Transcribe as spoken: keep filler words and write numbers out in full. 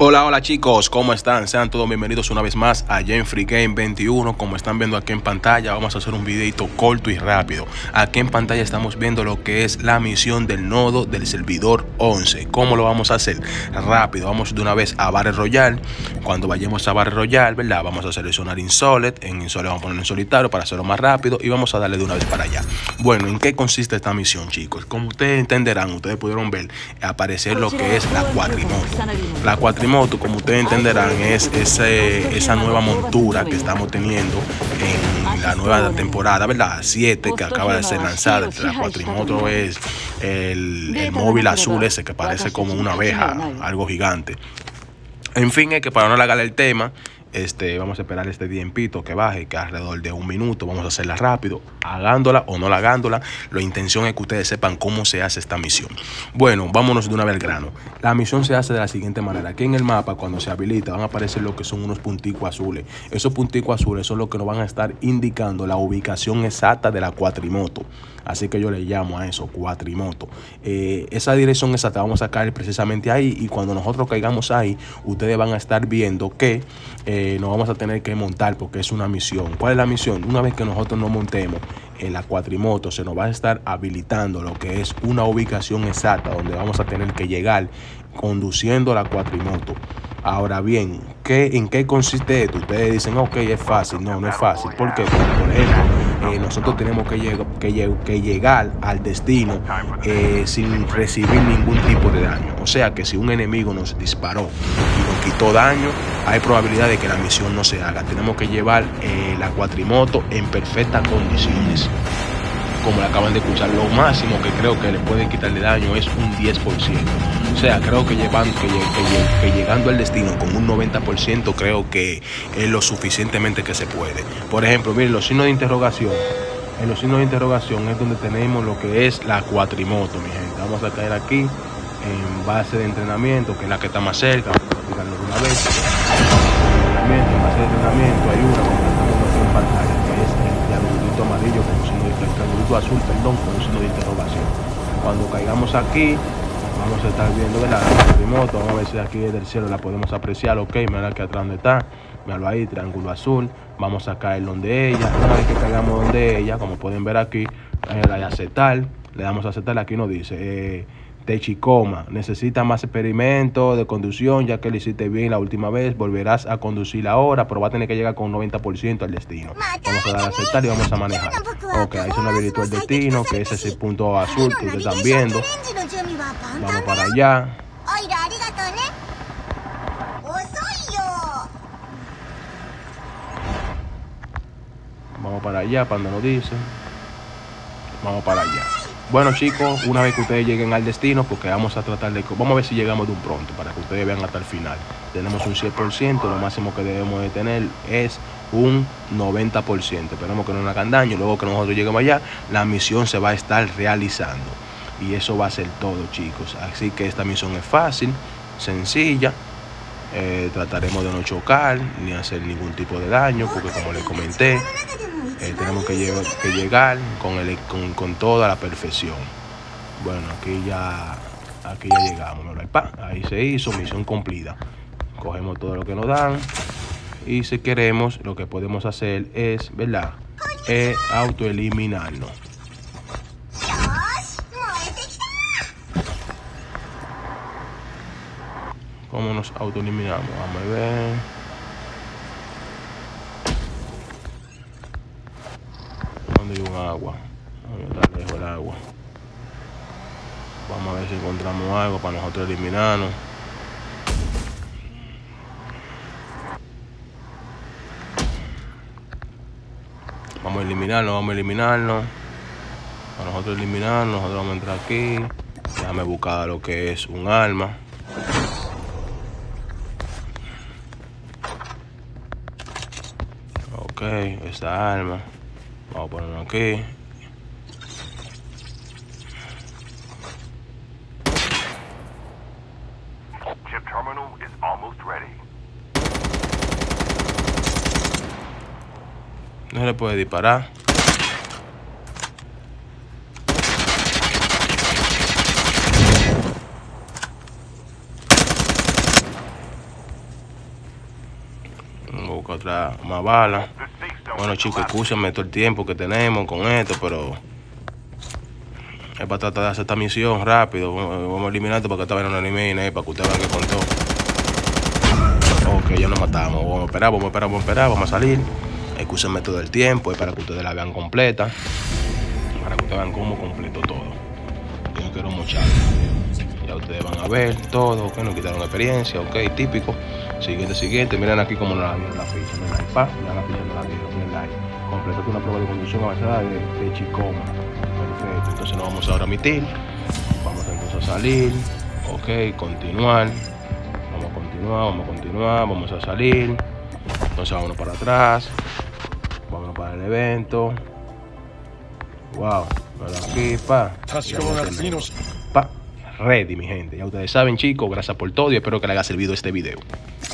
Hola, hola chicos, ¿cómo están? Sean todos bienvenidos una vez más a Jenfrey Game veintiuno. Como están viendo aquí en pantalla, vamos a hacer un videito corto y rápido. Aquí en pantalla estamos viendo lo que es la misión del nodo del servidor once. ¿Cómo lo vamos a hacer? Rápido, vamos de una vez a Battle Royale. Cuando vayamos a Battle Royale, ¿verdad? Vamos a seleccionar Insolent. En Insolent vamos a poner en solitario para hacerlo más rápido y vamos a darle de una vez para allá. Bueno, ¿en qué consiste esta misión, chicos? Como ustedes entenderán, ustedes pudieron ver aparecer lo que es la cuatrimoto. La cuatrimoto, como ustedes entenderán, es ese, esa nueva montura que estamos teniendo en la nueva temporada, ¿verdad? siete, que acaba de ser lanzada. La cuatrimoto es el, el móvil azul ese que parece como una abeja, algo gigante. En fin, es que para no alargar el tema, Este, vamos a esperar este tiempito que baje, que alrededor de un minuto. Vamos a hacerla rápido, hagándola o no hagándola. La intención es que ustedes sepan cómo se hace esta misión. Bueno, vámonos de una vez al grano. La misión se hace de la siguiente manera. Aquí en el mapa, cuando se habilita, van a aparecer lo que son unos punticos azules. Esos punticos azules son los que nos van a estar indicando la ubicación exacta de la cuatrimoto. Así que yo le llamo a eso cuatrimoto. Eh, esa dirección exacta vamos a caer precisamente ahí, y cuando nosotros caigamos ahí, ustedes van a estar viendo que eh, nos vamos a tener que montar, porque es una misión. ¿Cuál es la misión? Una vez que nosotros nos montemos en la cuatrimoto, se nos va a estar habilitando lo que es una ubicación exacta donde vamos a tener que llegar conduciendo la cuatrimoto. Ahora bien, ¿qué, ¿en qué consiste esto? Ustedes dicen, ok, es fácil. No, no es fácil. ¿Por qué? Porque, por ejemplo, eh, nosotros tenemos que, lleg que, que llegar al destino eh, sin recibir ningún tipo de daño. O sea que si un enemigo nos disparó y nos quitó daño, hay probabilidad de que la misión no se haga. Tenemos que llevar eh, la cuatrimoto en perfectas condiciones. Como le acaban de escuchar, lo máximo que creo que le puede quitarle daño es un diez por ciento. O sea, creo que, llevando, que, que, que llegando al destino con un noventa por ciento, creo que es lo suficientemente que se puede. Por ejemplo, miren, los signos de interrogación. En los signos de interrogación es donde tenemos lo que es la cuatrimoto, mi gente. Vamos a caer aquí en base de entrenamiento, que es la que está más cerca. Vamos a explicarlo de una vez. En base de entrenamiento hay una, como estamos aquí en pantalla, que es el triangulito amarillo con un signo de el triangulito azul, perdón, con un signo de interrogación. Cuando caigamos aquí, vamos a estar viendo la cuatrimoto. Vamos a ver si aquí desde el cielo la podemos apreciar. Ok, mira aquí atrás donde está, míralo ahí, triángulo azul. Vamos a caer donde ella. Una vez que caigamos donde ella, como pueden ver aquí, eh, la de aceptar, le damos a aceptar. Aquí nos dice eh, Techicoma, necesita más experimento de conducción, ya que lo hiciste bien la última vez, volverás a conducir ahora, pero va a tener que llegar con un noventa por ciento al destino. Vamos a dar a aceptar y vamos a manejar. Ok, ahí se nos habilitó el destino, que ese es el punto azul que ustedes están viendo. Vamos para allá. Vamos para allá, para donde nos dicen. Vamos para allá. Bueno, chicos, una vez que ustedes lleguen al destino, porque vamos a tratar de... Vamos a ver si llegamos de un pronto, para que ustedes vean hasta el final. Tenemos un cien por ciento, lo máximo que debemos de tener es un noventa por ciento. Esperemos que no nos hagan daño. Luego que nosotros lleguemos allá, la misión se va a estar realizando. Y eso va a ser todo, chicos. Así que esta misión es fácil, sencilla. Eh, trataremos de no chocar, ni hacer ningún tipo de daño, porque como les comenté, Eh, tenemos que, llevar, que llegar con, el, con, con toda la perfección. Bueno, aquí ya aquí ya llegamos. Ahí se hizo, misión cumplida. Cogemos todo lo que nos dan. Y si queremos, lo que podemos hacer es, ¿verdad? Eh, autoeliminarnos. ¿Cómo nos autoeliminamos? Vamos a ver. ¿Dónde hay un agua? Está lejos el agua. Vamos a ver si encontramos algo para nosotros eliminarnos. Vamos a eliminarnos, vamos a eliminarnos. Para nosotros eliminarnos, nosotros vamos a entrar aquí. Déjame buscar lo que es un arma. Ok, esta arma. Vamos a ponerlo aquí. Chip terminal is almost ready. No se le puede disparar. acá atrás más balas. The safe zone Bueno, is chicos, collapsing. escúchenme todo el tiempo que tenemos con esto, pero es para tratar de hacer esta misión rápido. Vamos a eliminar esto para que esta vaina no elimine, eh, para que ustedes vean que contó. Ok, ya nos matamos. Vamos a esperar, vamos a esperar, vamos a esperar, vamos a salir. Escúchenme todo el tiempo, es para que ustedes la vean completa. Para que ustedes vean cómo completo todo. Yo no quiero mochar. Ya ustedes van a ver todo, ok, nos quitaron experiencia, ok, típico. Siguiente, siguiente, miren aquí cómo nos la dieron la ficha, miren ahí, pa, ya la ficha nos la dieron, miren ahí. Completaste una prueba de conducción avanzada de, de Chicoma. Perfecto, entonces nos vamos ahora a emitir. Vamos entonces a salir, ok, continuar. Vamos a continuar, vamos a continuar, vamos a salir. Entonces vámonos para atrás. Vámonos para el evento. Wow, aquí, pa. Ya lo tenemos. Pa, ready, mi gente. Ya ustedes saben, chicos, gracias por todo y espero que les haya servido este video.